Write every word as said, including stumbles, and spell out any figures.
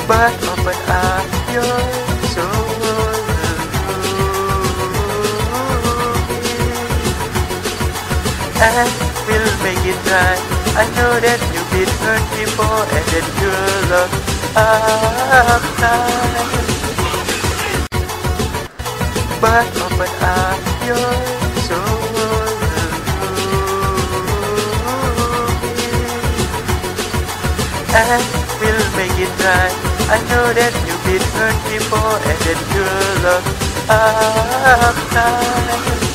but open up your soul, and we'll make it right. I know that you've been hurt before, and that you're lost up time, but open up your soul, and we'll make it right. I know that you've been hurt before, and that you're lost up time.